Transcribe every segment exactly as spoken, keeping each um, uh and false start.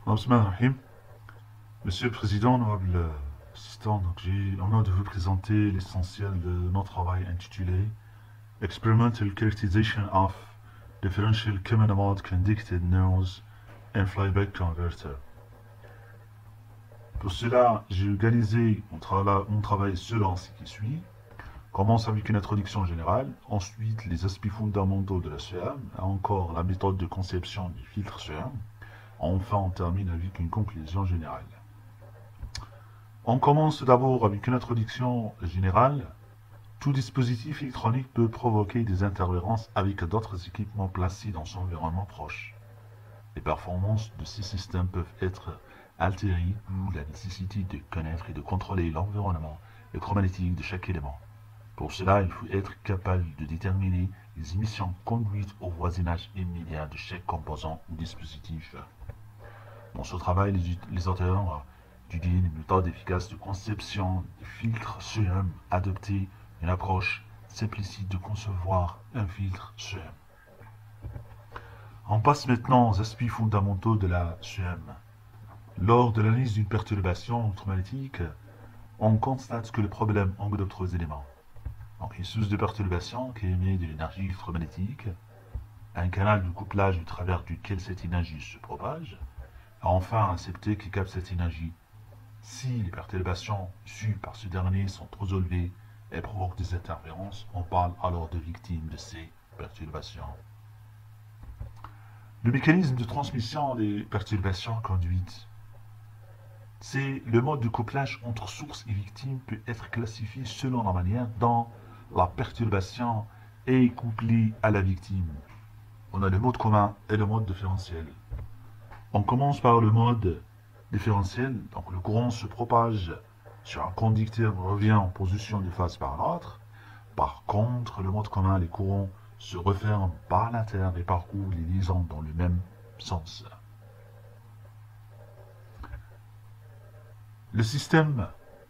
Bismillahirrahmanirrahim. Monsieur le Président, honorable assistant, donc j'ai l'honneur de vous présenter l'essentiel de notre travail intitulé Experimental Characterization of Differential Common Mode Conducted Neurons and Flyback Converter. Pour cela, j'ai organisé mon, tra mon travail selon ce qui suit. Commence avec une introduction générale, ensuite les aspects fondamentaux de la C E M, encore la méthode de conception du filtre C E M. Enfin, on termine avec une conclusion générale. On commence d'abord avec une introduction générale. Tout dispositif électronique peut provoquer des interférences avec d'autres équipements placés dans son environnement proche. Les performances de ces systèmes peuvent être altérées ou la nécessité de connaître et de contrôler l'environnement électromagnétique de chaque élément. Pour cela, il faut être capable de déterminer les émissions conduites au voisinage immédiat de chaque composant ou dispositif. Dans ce travail, les, les auteurs étudient une méthode efficace de conception des filtres C E M, adopter une approche simplicite de concevoir un filtre C E M. On passe maintenant aux aspects fondamentaux de la C E M. Lors de l'analyse d'une perturbation électromagnétique, on constate que le problème englobe trois éléments. Donc, une source de perturbation qui émet de l'énergie électromagnétique, un canal de couplage au travers duquel cette énergie se propage, et enfin un récepteur qui capte cette énergie. Si les perturbations sues par ce dernier sont trop élevées et provoquent des interférences, on parle alors de victimes de ces perturbations. Le mécanisme de transmission des perturbations conduites. C'est le mode de couplage entre source et victime peut être classifié selon la manière dont la perturbation est couplée à la victime. On a le mode commun et le mode différentiel. On commence par le mode différentiel, donc le courant se propage sur un conducteur, revient en position de phase par l'autre. Par contre, le mode commun, les courants se referment par l'intérieur et parcourent les liaisons dans le même sens. Le système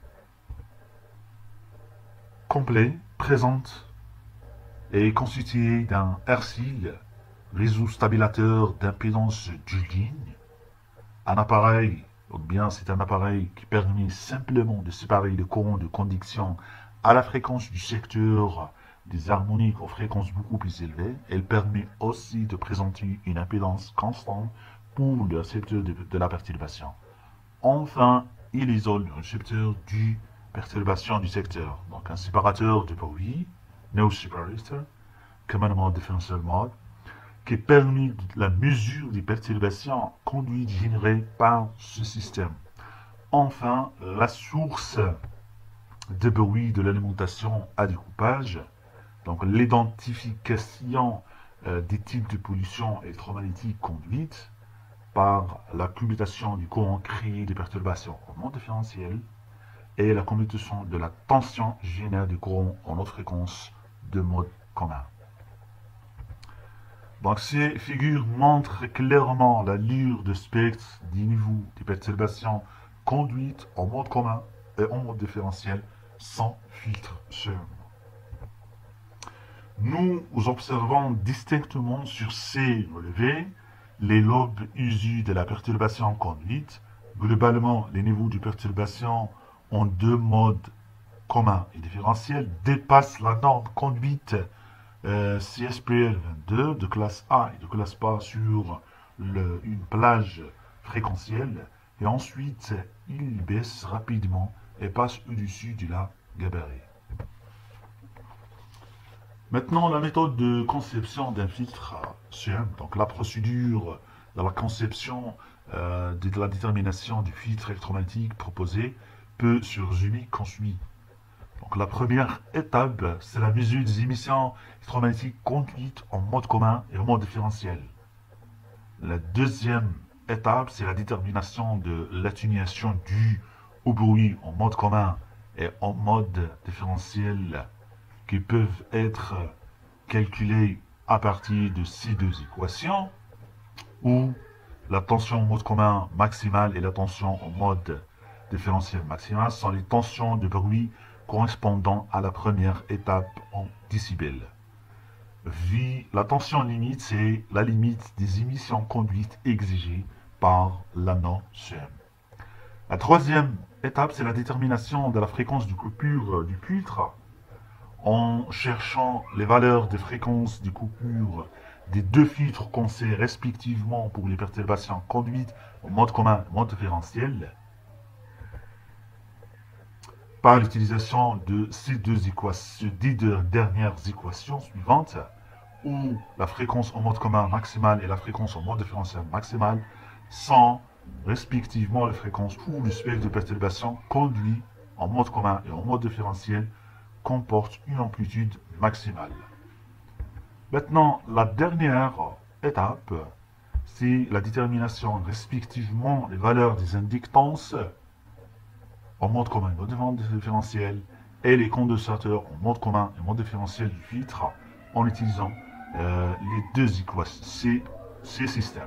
complet présente est constitué d'un R C I L, réseau stabilisateur d'impédance d'une ligne, un appareil, ou bien c'est un appareil qui permet simplement de séparer le courant de conduction à la fréquence du secteur des harmoniques aux fréquences beaucoup plus élevées. Elle permet aussi de présenter une impédance constante pour le récepteur de, de la perturbation. Enfin, il isole le récepteur du perturbation du secteur. Donc un séparateur de bruit, no separator, common mode differential mode, qui permet la mesure des perturbations conduites générées par ce système. Enfin, la source de bruit de l'alimentation à découpage, donc l'identification euh, des types de pollution électromagnétique conduite par la commutation du courant créé des perturbations en mode différentiel et la commutation de la tension génère du courant en haute fréquence de mode commun. Donc ces figures montrent clairement l'allure de spectre des niveaux des perturbations conduites en mode commun et en mode différentiel sans filtre C E M. Nous observons distinctement sur ces relevés les lobes issus de la perturbation conduite. Globalement, les niveaux de perturbation en deux modes communs et différentiels dépassent la norme conduite euh, C S P L vingt-deux de classe A et de classe B sur le, une plage fréquentielle, et ensuite ils baissent rapidement et passent au-dessus de la gabarit. Maintenant, la méthode de conception d'un filtre C E M, donc la procédure de la conception euh, de la détermination du filtre électromagnétique proposé peut se résumer comme suit. Donc la première étape, c'est la mesure des émissions électromagnétiques conduites en mode commun et en mode différentiel. La deuxième étape, c'est la détermination de l'atténuation due au bruit en mode commun et en mode différentiel, qui peuvent être calculés à partir de ces deux équations, où la tension en mode commun maximale et la tension en mode différentiel maximal sont les tensions de bruit correspondant à la première étape en décibels. Vu la tension limite, c'est la limite des émissions conduites exigées par la norme C M. La troisième étape, c'est la détermination de la fréquence de coupure du filtre en cherchant les valeurs des fréquences de coupure des deux filtres qu'on sait respectivement pour les perturbations conduites au mode commun et mode différentiel par l'utilisation de ces deux équations, des deux dernières équations suivantes où la fréquence au mode commun maximale et la fréquence au mode différentiel maximal sont respectivement les fréquences où le spectre de perturbation conduit en mode commun et en mode différentiel comporte une amplitude maximale. Maintenant, la dernière étape, c'est la détermination respectivement des valeurs des inductances en mode commun et mode différentiel et les condensateurs en mode commun et mode différentiel du filtre en utilisant euh, les deux équations, ces, ces systèmes.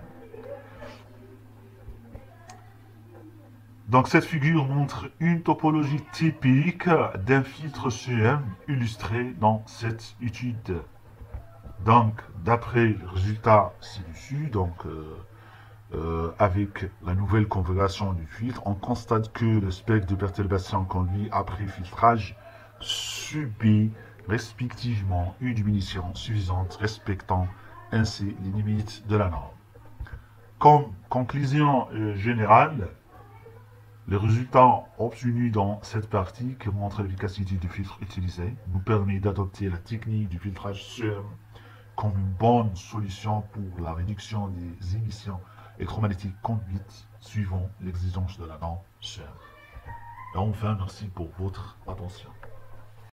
Donc cette figure montre une topologie typique d'un filtre C M illustré dans cette étude. Donc d'après le résultat ci-dessus, donc euh, euh, avec la nouvelle configuration du filtre, on constate que le spectre de perturbation conduit après filtrage subit respectivement une diminution suffisante respectant ainsi les limites de la norme. Comme conclusion euh, générale, les résultats obtenus dans cette partie qui montrent l'efficacité du filtre utilisé nous permet d'adopter la technique du filtrage C M comme une bonne solution pour la réduction des émissions électromagnétiques conduites suivant l'exigence de la norme C M. Et enfin, merci pour votre attention.